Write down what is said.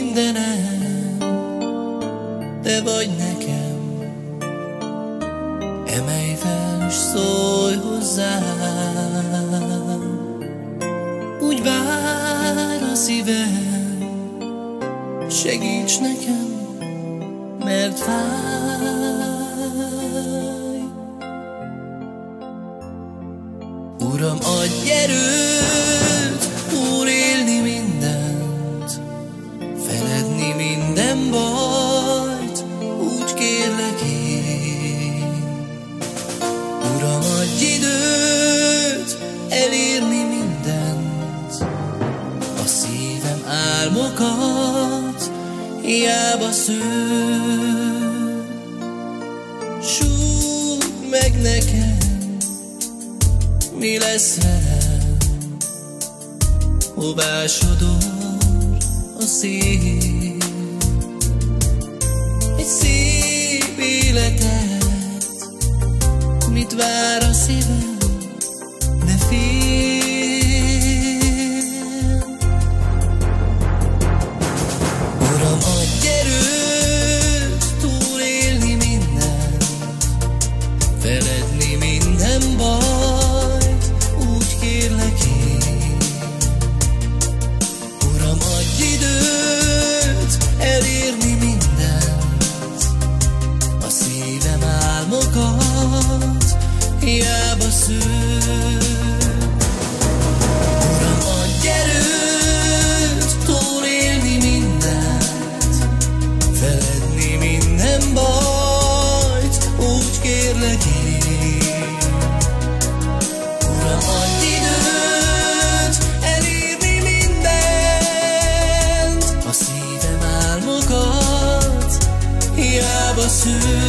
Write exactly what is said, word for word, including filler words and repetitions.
mindenem, te vagy nekem. Emelj fel és szólj hozzám, úgy vár a szívem, segíts nekem, mert fáj. Uram, adj erőt túlélni mindent, feledni minden bajt, úgy kérlek én. Uram, adj időt elérni mindent, a szívem álmokat hiába szül. Súgd meg nekem, mi lesz velem, hová sodor a szél. Egy szép életet, mit vár a szívem, ne félj. Uram, adj erőt túlélni mindent, feledni minden bajt, úgy kérlek én. Uram, adj időt elérni mindent, a szívem álmokat hiába szül. Uram, adj erőt túlélni mindent, feledni minden bajt, úgy kérlek én. Uram, adj időt elérni mindent, a szívem álmokat hiába szül.